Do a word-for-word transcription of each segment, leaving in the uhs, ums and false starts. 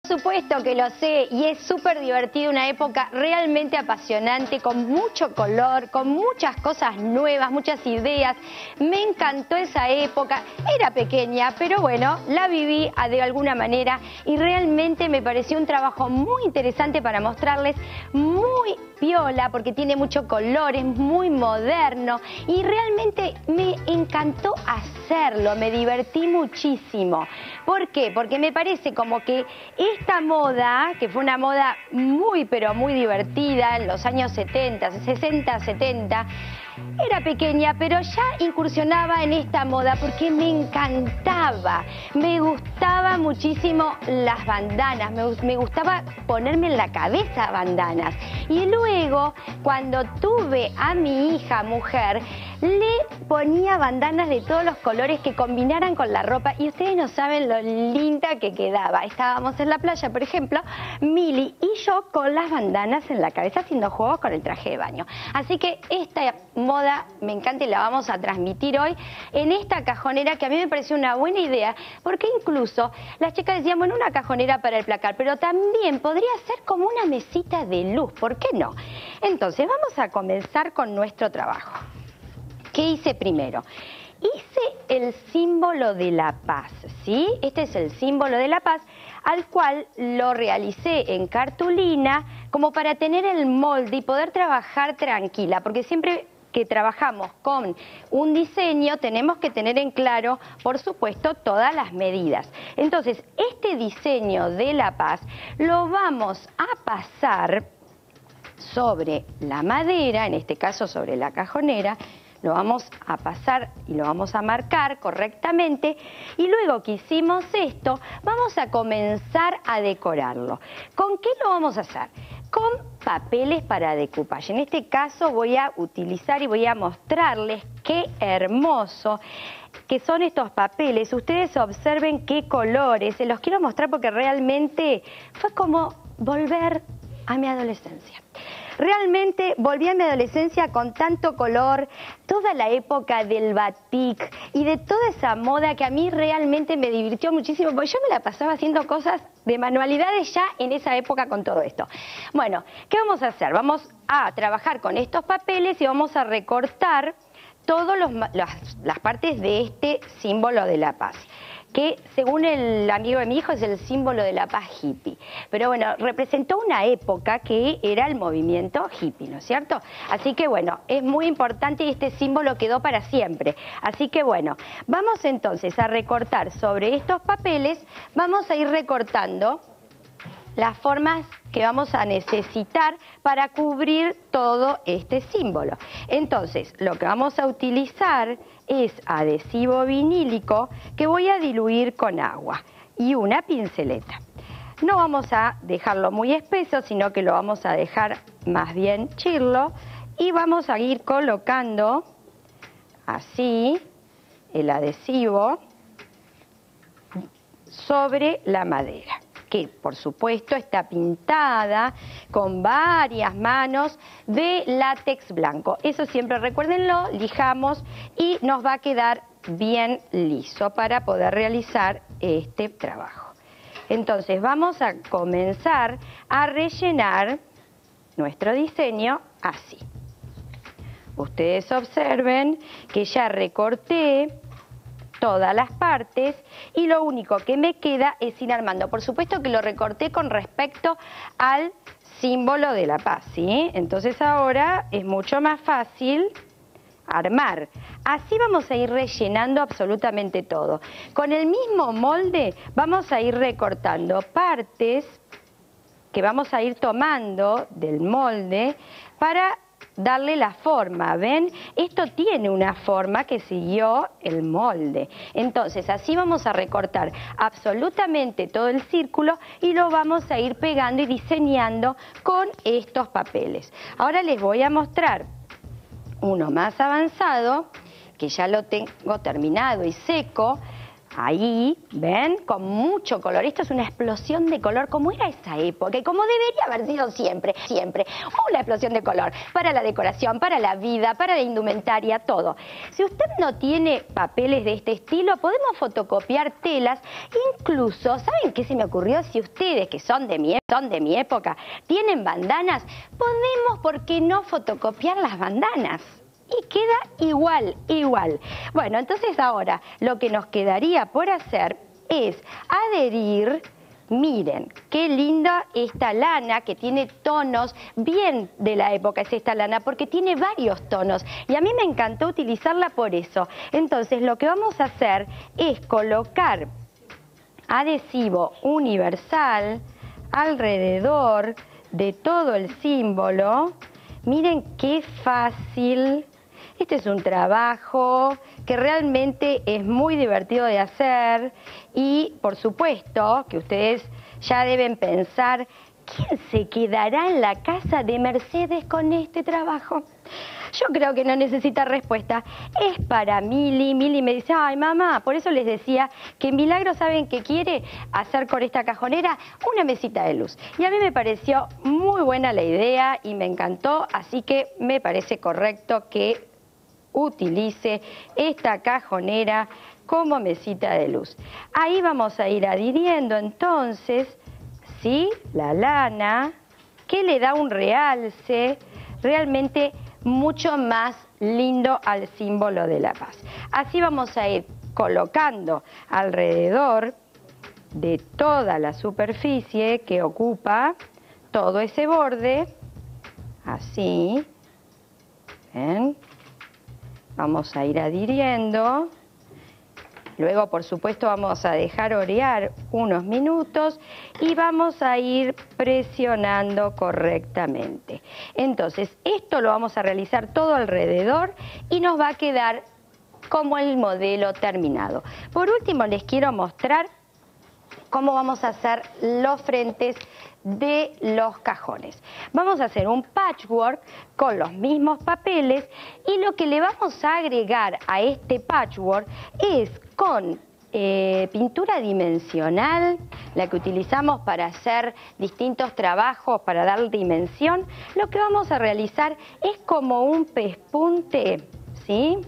Por supuesto que lo sé y es súper divertido, una época realmente apasionante, con mucho color, con muchas cosas nuevas, muchas ideas. Me encantó esa época, era pequeña, pero bueno, la viví de alguna manera y realmente me pareció un trabajo muy interesante para mostrarles, muy piola porque tiene mucho color, es muy moderno y realmente me encantó hacerlo, me divertí muchísimo. ¿Por qué? Porque me parece como que esta moda, que fue una moda muy pero muy divertida en los años setenta, sesenta, setenta, era pequeña, pero ya incursionaba en esta moda porque me encantaba, me gustaba muchísimo las bandanas, me, me gustaba ponerme en la cabeza bandanas. Y luego, cuando tuve a mi hija mujer, le ponía bandanas de todos los colores que combinaran con la ropa y ustedes no saben lo linda que quedaba. Estábamos en la playa, por ejemplo, Mili y yo con las bandanas en la cabeza haciendo juegos con el traje de baño. Así que esta moda me encanta y la vamos a transmitir hoy en esta cajonera que a mí me pareció una buena idea porque incluso las chicas decían, bueno, una cajonera para el placar, pero también podría ser como una mesita de luz, ¿por qué no? Entonces vamos a comenzar con nuestro trabajo. ¿Qué hice primero? Hice el símbolo de la paz, ¿sí? Este es el símbolo de la paz, al cual lo realicé en cartulina como para tener el molde y poder trabajar tranquila, porque siempre que trabajamos con un diseño tenemos que tener en claro, por supuesto, todas las medidas. Entonces, este diseño de la paz lo vamos a pasar sobre la madera, en este caso sobre la cajonera. Lo vamos a pasar y lo vamos a marcar correctamente y luego que hicimos esto vamos a comenzar a decorarlo. ¿Con qué lo vamos a hacer? Con papeles para decoupage. En este caso voy a utilizar y voy a mostrarles qué hermoso que son estos papeles. Ustedes observen qué colores, se los quiero mostrar porque realmente fue como volver a mi adolescencia. Realmente volví a mi adolescencia con tanto color, toda la época del batik y de toda esa moda que a mí realmente me divirtió muchísimo, porque yo me la pasaba haciendo cosas de manualidades ya en esa época con todo esto. Bueno, ¿qué vamos a hacer? Vamos a trabajar con estos papeles y vamos a recortar todas las, las partes de este símbolo de la paz, que según el amigo de mi hijo es el símbolo de la paz hippie. Pero bueno, representó una época que era el movimiento hippie, ¿no es cierto? Así que bueno, es muy importante y este símbolo quedó para siempre. Así que bueno, vamos entonces a recortar sobre estos papeles, vamos a ir recortando las formas que vamos a necesitar para cubrir todo este símbolo. Entonces, lo que vamos a utilizar es adhesivo vinílico que voy a diluir con agua y una pinceleta. No vamos a dejarlo muy espeso, sino que lo vamos a dejar más bien chirlo y vamos a ir colocando así el adhesivo sobre la madera, que por supuesto está pintada con varias manos de látex blanco. Eso siempre recuérdenlo, lijamos y nos va a quedar bien liso para poder realizar este trabajo. Entonces vamos a comenzar a rellenar nuestro diseño así. Ustedes observen que ya recorté todas las partes y lo único que me queda es ir armando. Por supuesto que lo recorté con respecto al símbolo de la paz, ¿sí? Entonces ahora es mucho más fácil armar. Así vamos a ir rellenando absolutamente todo. Con el mismo molde vamos a ir recortando partes que vamos a ir tomando del molde para darle la forma, ¿ven? Esto tiene una forma que siguió el molde. Entonces, así vamos a recortar absolutamente todo el círculo y lo vamos a ir pegando y diseñando con estos papeles. Ahora les voy a mostrar uno más avanzado, que ya lo tengo terminado y seco. Ahí, ¿ven? Con mucho color. Esto es una explosión de color como era esa época y como debería haber sido siempre, siempre. Una explosión de color para la decoración, para la vida, para la indumentaria, todo. Si usted no tiene papeles de este estilo, podemos fotocopiar telas. Incluso, ¿saben qué se me ocurrió? Si ustedes, que son de mi, son de mi época, tienen bandanas, podemos, ¿por qué no fotocopiar las bandanas? Y queda igual, igual. Bueno, entonces ahora lo que nos quedaría por hacer es adherir. Miren, qué linda esta lana que tiene tonos bien de la época, es esta lana, porque tiene varios tonos. Y a mí me encantó utilizarla por eso. Entonces lo que vamos a hacer es colocar adhesivo universal alrededor de todo el símbolo. Miren qué fácil. Este es un trabajo que realmente es muy divertido de hacer y, por supuesto, que ustedes ya deben pensar, ¿quién se quedará en la casa de Mercedes con este trabajo? Yo creo que no necesita respuesta. Es para Mili. Mili me dice, ay mamá, por eso les decía que Milagro, ¿saben qué quiere hacer con esta cajonera? Una mesita de luz. Y a mí me pareció muy buena la idea y me encantó, así que me parece correcto que utilice esta cajonera como mesita de luz. Ahí vamos a ir adhiriendo entonces, ¿sí? La lana, que le da un realce realmente mucho más lindo al símbolo de la paz. Así vamos a ir colocando alrededor de toda la superficie que ocupa todo ese borde, así, ¿ven? Vamos a ir adhiriendo. Luego, por supuesto, vamos a dejar orear unos minutos y vamos a ir presionando correctamente. Entonces, esto lo vamos a realizar todo alrededor y nos va a quedar como el modelo terminado. Por último, les quiero mostrar cómo vamos a hacer los frentes de los cajones. Vamos a hacer un patchwork con los mismos papeles y lo que le vamos a agregar a este patchwork es con eh, pintura dimensional, la que utilizamos para hacer distintos trabajos, para dar dimensión. Lo que vamos a realizar es como un pespunte, ¿sí?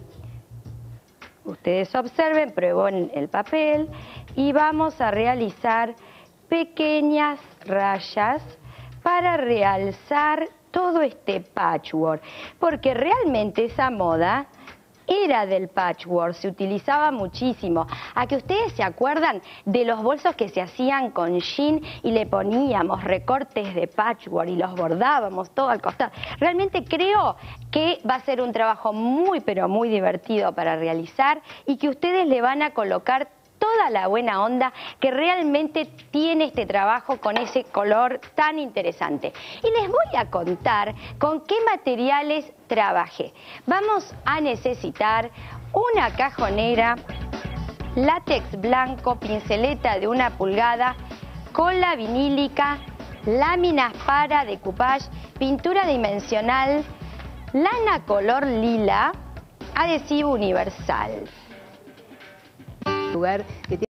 Ustedes observen, prueben el papel y vamos a realizar pequeñas rayas para realzar todo este patchwork, porque realmente esa moda era del patchwork, se utilizaba muchísimo. ¿A que ustedes se acuerdan de los bolsos que se hacían con jean y le poníamos recortes de patchwork y los bordábamos todo al costado? Realmente creo que va a ser un trabajo muy pero muy divertido para realizar y que ustedes le van a colocar toda la buena onda que realmente tiene este trabajo con ese color tan interesante. Y les voy a contar con qué materiales trabajé. Vamos a necesitar una cajonera, látex blanco, pinceleta de una pulgada, cola vinílica, láminas para decoupage, pintura dimensional, lana color lila, adhesivo universal. Lugar que tiene